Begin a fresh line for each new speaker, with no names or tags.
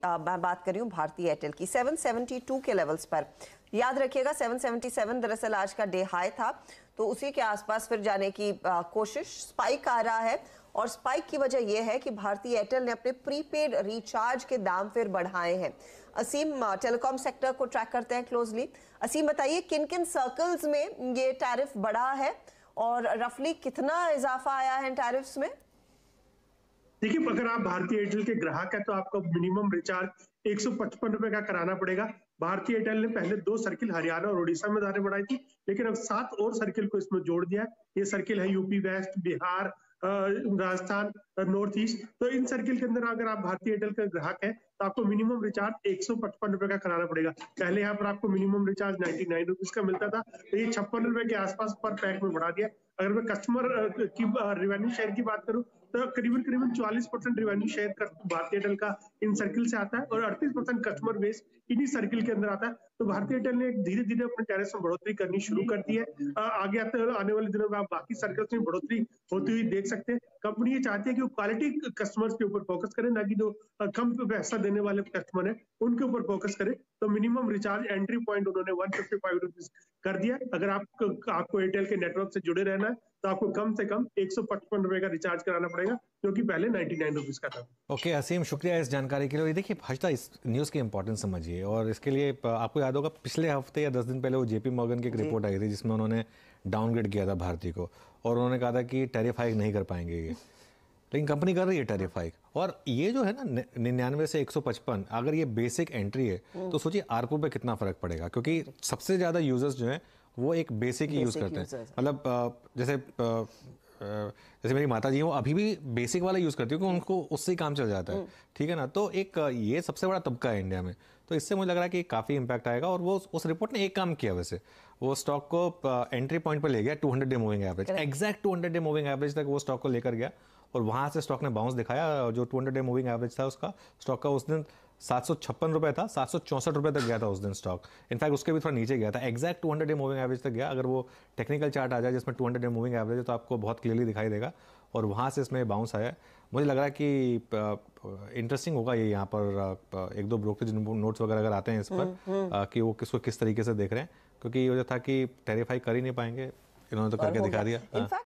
मैं बात कर रही हूँ भारतीय एयरटेल की 772 के लेवल्स पर। याद रखिएगा 777 दरअसल आज का डे हाई था, तो उसी के आसपास फिर जाने की कोशिश। स्पाइक आ रहा है और स्पाइक की वजह यह है कि भारतीय एयरटेल ने अपने प्रीपेड रिचार्ज के दाम फिर बढ़ाए हैं। असीम टेलीकॉम सेक्टर को ट्रैक करते हैं क्लोजली। असीम बताइए किन किन सर्कल्स में ये टैरिफ बढ़ा है और रफली कितना इजाफा आया है टैरिफ्स में?
देखिए, अगर आप भारतीय एयरटेल के ग्राहक हैं तो आपको मिनिमम रिचार्ज 155 रुपए का कराना पड़ेगा। भारतीय एयरटेल ने पहले 2 सर्किल हरियाणा और उड़ीसा में दरें बढ़ाई थी, लेकिन अब 7 और सर्किल को इसमें जोड़ दिया है। ये सर्किल है UP west, Bihar, Rajasthan, north east. तो इन सर्किल के अंदर अगर आप भारतीय एयरटेल के ग्राहक हैं तो आपको मिनिमम रिचार्ज 155 रुपए का कराना पड़ेगा। पहले यहाँ पर आपको मिनिमम रिचार्ज 99 रुपीज का मिलता था, तो ये 56 रुपए के आसपास पर पैक में बढ़ा दिया। अगर मैं कस्टमर की रेवेन्यू शेयर की बात करूं तो करीबन 44% रेवेन्यू शेयर भारतीय एयरटेल का इन सर्किल से आता है और 38% कस्टमर बेस इन्हीं सर्किल के अंदर आता है। तो भारतीय एयरटेल ने धीरे धीरे अपने टैरिफ में बढ़ोतरी करनी शुरू कर दी है। आगे आने वाले दिनों में आप बाकी सर्कल्स में बढ़ोतरी होती हुई देख सकते हैं। कंपनी ये चाहती है कि वो क्वालिटी कस्टमर्स के ऊपर फोकस करे, ना कि जो कम पैसा देने वाले कस्टमर है उनके ऊपर फोकस करे। तो मिनिमम रिचार्ज एंट्री पॉइंट उन्होंने 155 रुपीज कर दिया। अगर आपको एयरटेल के नेटवर्क से जुड़े रहना है तो आपको कम से कम 155 रुपए का रिचार्ज कराना पड़ेगा, जो कि पहले 99 रुपीज का था।
ओके असीम, शुक्रिया इस जानकारी के लिए। और देखिए भाजपा इस न्यूज़ की इंपॉर्टेंस समझिए, और इसके लिए आपको याद होगा पिछले हफ्ते या 10 दिन पहले वो जेपी मॉर्गन की एक रिपोर्ट आई थी जिसमें उन्होंने डाउनग्रेड किया था भारती को, और उन्होंने कहा था कि टैरिफ हाइक नहीं कर पाएंगे ये, लेकिन कंपनी कर रही है टैरिफ हाइक। और ये जो है ना 99 से 155, अगर ये बेसिक एंट्री है तो सोचिए आरपू पे कितना फर्क पड़ेगा, क्योंकि सबसे ज़्यादा यूजर्स जो हैं वो एक बेसिक ही यूज़ करते हैं। मतलब जैसे मेरी माता जी हैं वो अभी भी बेसिक वाला यूज़ करती है क्योंकि उनको उससे ही काम चल जाता है, ठीक है ना। तो एक ये सबसे बड़ा तबका है इंडिया में, तो इससे मुझे लग रहा है कि काफ़ी इंपैक्ट आएगा। और वो उस रिपोर्ट ने एक काम किया, वैसे वो स्टॉक को एंट्री पॉइंट पर ले गया 200 day moving average, exact 200 day moving average तक वो स्टॉक को लेकर गया, और वहाँ से स्टॉक ने बाउंस दिखाया। और जो 200 डे मूविंग एवरेज था उसका स्टॉक का उस दिन 756 रुपये था, 764 रुपये तक गया था उस दिन स्टॉक। इनफैक्ट उसके भी थोड़ा नीचे गया था, एग्जैक्ट 200 डे मूविंग एवरेज तक गया। अगर वो टेक्निकल चार्ट आ जाए जिसमें 200 डे मूविंग एवरेज है तो आपको बहुत क्लियरली दिखाई देगा, और वहाँ से इसमें बाउंस आया। मुझे लग रहा है कि इंटरेस्टिंग होगा ये, यहाँ पर एक दो ब्रोकरेज नोट्स वगैरह अगर आते हैं इस पर कि वो किसको किस तरीके से देख रहे हैं, क्योंकि ये वजह था कि टैरिफ हाइक कर ही नहीं पाएंगे, इन्होंने तो करके दिखा दिया।